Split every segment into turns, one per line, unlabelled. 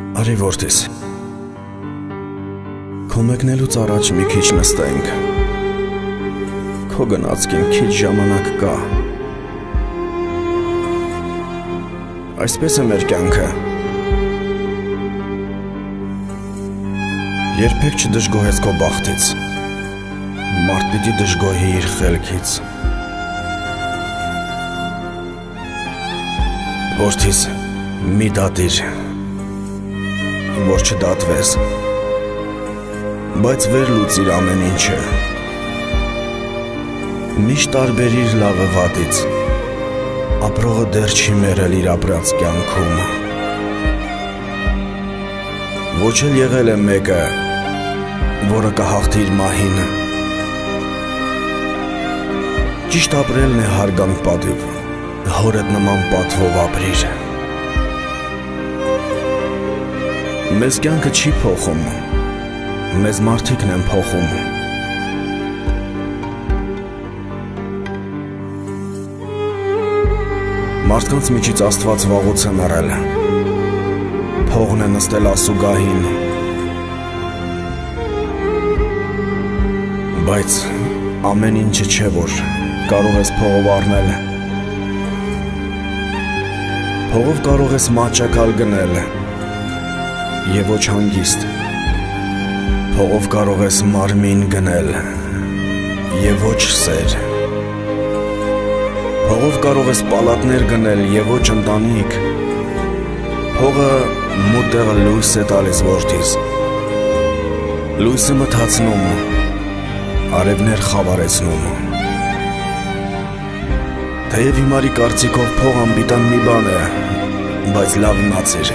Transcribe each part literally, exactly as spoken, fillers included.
Արի որդիս, քո մեկնելուց առաջ մի քիչ նստենք, քո գնացքին քիչ ժամանակ կա, այսպես է մեր կյանքը, երբեք չդժգոհես քո բախտից, մարդ պիտի դժգոհի իր խելքից, որդիս, մի դատիր, որ չդատվես, բայց վեր լուծիր ամեն ինչը, միշտ տարբերիր լավը վատից, ապրողը դեռ չի մերել իր ապրած կյանքում, ոչ էլ եղել է մեկը, որը կհաղթի իր մահին, ճիշտ ապրելն է հարգանք պատիվ, հորդ նման պատվով ապրիր, մեզ կյանքը չի փոխում, մեզ մարդիկն են փոխում, մարդկանց միջից Աստված վաղուց է մեռել, փողն է նստել ասուգահին, բայց ամեն ինչը չէ, որ կարող ես փողով առնել, փողով կարող ես մաճակալ գնել, և ոչ հանգիստ, փողով կարող ես մարմին գնել, և ոչ սեր, փողով կարող ես պալատներ գնել, և ոչ ընտանիք, փողը մութ տեղը լույս է տալիս որդիս, լույսը մթացնում, արևներ խավարեցնում, թեև հիմարի կարծիքով փող անպիտան մի բան է, բայց լավ իմացիր,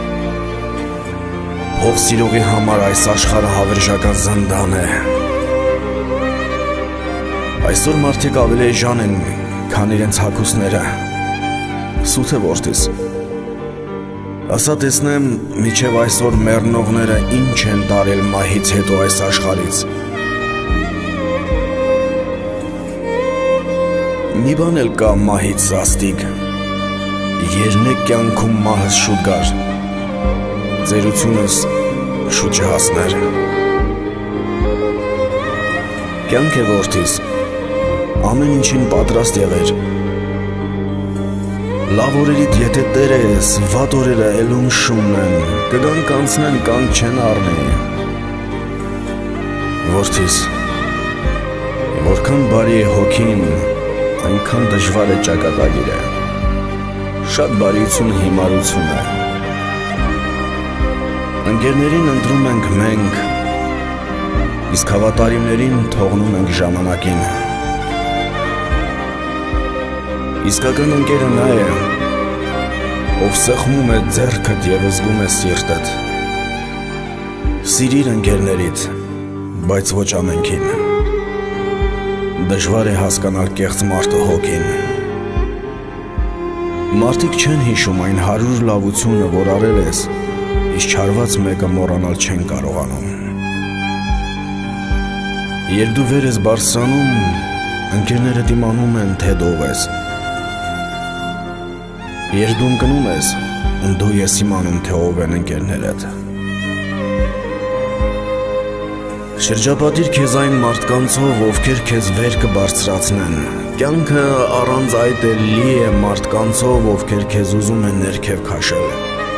Փող սիրողի համար այս աշխարհը հավերժական զնդան է, այսօր մարդիկ ավելի էժան են, քան իրենց հագուստները, սուտ է որդիս, ասա տեսնեմ մինչև այսօր մեռնողները ինչ են տարել մահից հետո այս աշխարհից, մի բան էլ կա մահից զաստիկ, երնեք կյանքում մահս շուտ գար, ձերությունս շուտ չհասներ, կյանք է որդիս, ամեն ինչին պատրաստ եղեր, լավ օրերիդ եթե տեր ես, վատ օրերը էլում շումն են, կգան կանցնեն կանք չեն առնի, որդիս, որքան բարի է հոգին, այնքան դժվար է ճակատագիրը, շատ բարիություն հիմարություն է, Ընկերներին ընտրում ենք մենք, իսկ հավատարիմներին թողնում ենք ժամանակին, իսկական ընկերը նա է, ով սեղմում է ձեռքդ և զգում է սիրտդ, սիրիր ընկերներիդ, բայց ոչ ամենքին, դժվար է հասկանալ կեղծ մարդը հոգին, մարդիկ չեն հիշում այն հարյուր լավությունը, որ արել ես, իսկ չարված մեկը մոռանալ չեն կարողանում, երբ դու վեր ես բարձրանում, ընկերներդ իմանում են, թե ով ես, երբ դու ընկնում ես, դու ես իմանում, թե ով են ընկերներդ, շրջապատիր քեզ այն մարդկանցով, ովքեր քեզ վեր կբարձրացնեն, կյանքը առանց այդ էլ լի է մարդկանցով, ովքեր քեզ ուզում են ներքև քաշել,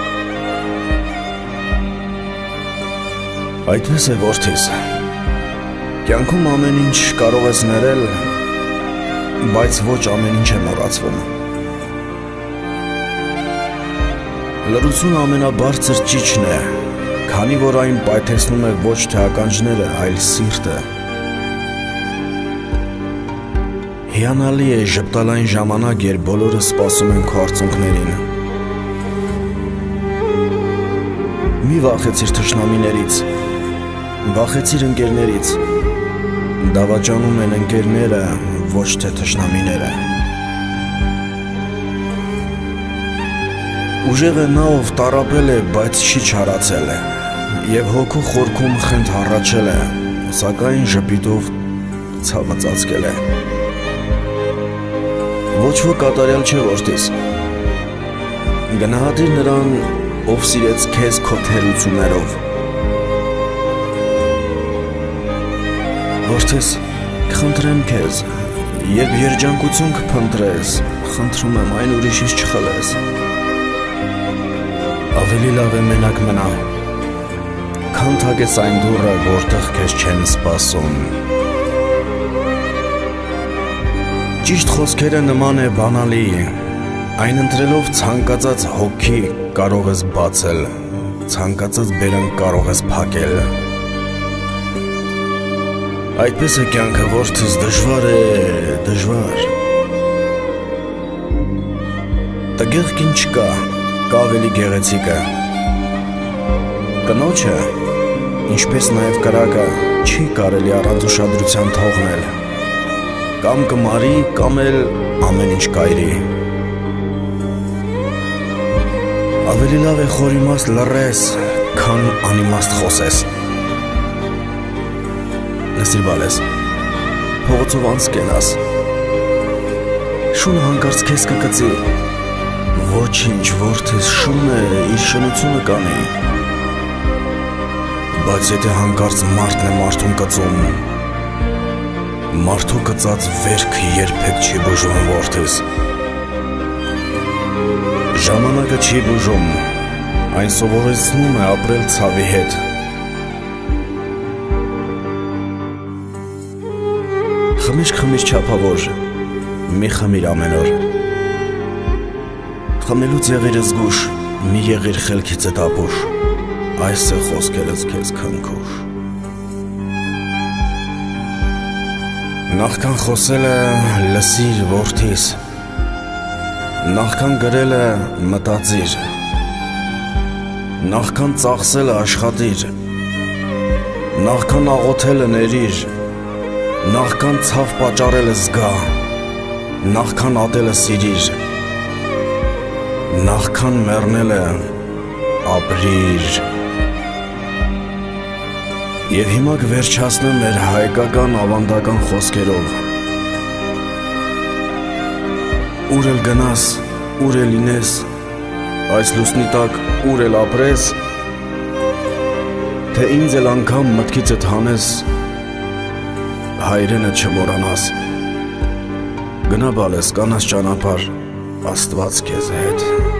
Այդպես է որդիս, կյանքում ամեն ինչ կարող ես ներել, բայց ոչ ամեն ինչ է մոռացվում, լռությունը ամենաբարձր ճիչն է, քանի որ այն պայթեցնում է ոչ թե ականջները, այլ սիրտը, հիանալի է ժպտալ այն ժամանակ, երբ բոլորը սպասում են քո արցունքներին, մի վախեցիր թշնամիներից, Վախեցիր ընկերներից, դավաճանում են ընկերները, ոչ թե թշնամիները, ուժեղ է նա, ով տառապել է, բայց չի չարացել է, և հոգու խորքում խենթ հառաչել է, սակայն ժպիտով ցավը ծածկել է, ոչ ոք կատարյալ չէ որդիս, գնահատիր նրան, ով սիրեց քեզ քո թերություններով։ Որդես, կխնդրեմ քեզ, երբ երջանկություն կփնտրես, խնդրում եմ այն ուրիշից չխլես։ Ավելի լավ է մենակ մնա, քան թակես այն դուռը, որտեղ քեզ չեն սպասում։ Ճիշտ խոսքերը նման է բանալի, այն ընտրելով ցանկացած հոգի կարող ես բացել, ցանկացած բերան կարող ես փակել։ Այդպես է կյանքը, որդիս, դժվար է, դժվար։ Տգեղ կին չկա, կա ավելի գեղեցիկը։ Կնոջը, ինչպես նաև կրակը, չի կարելի առանց ուշադրության թողնել։ Կամ կմարի, կամ էլ ամեն ինչ կայրի։ Ավելի լավ է խորիմաստ լռես, քան անիմաստ խոսես։ Լսիր բալես, փողոցով անց կենաս, շունը հանկարծ քեզ կկծի, ոչինչ որդիս շուն է, իր շնությունը կանի, բայց եթե հանկարծ մարդն է մարդուն կծում, մարդու կծած վերք երբեք չի բուժում որդիս, ժամանակը չի բուժում, այն սովորեցնում է ապրել ցավի հետ։ Խմիշ խմիշ չափավոր, մի խմիր ամեն օր։ Խմելուց եղիր զգուշ, մի եղիր խելքիցդ ապուշ, այս է խոսքերս քեզ քնքուշ։ Նախքան խոսելը լսիր որդիս, նախքան գրելը մտածիր, նախքան ծախսելը աշխատիր, նախքան աղոթելը ներիր, նախքան ցավ պատճառելը զգա, նախքան ատելը սիրիր, նախքան մեռնելը ապրիր։ Եվ հիմա կվերջացնեմ մեր հայկական ավանդական խոսքերով։ Ուր էլ գնաս, ուր էլ լինես, այս լուսնի տակ ուր էլ ապրես, թե ինձ էլ անգամ մտքիցդ հանես, հայրենը չմոռանաս։ Գնա բալես, կանաս ճանապարհ, Աստված քեզ հետ։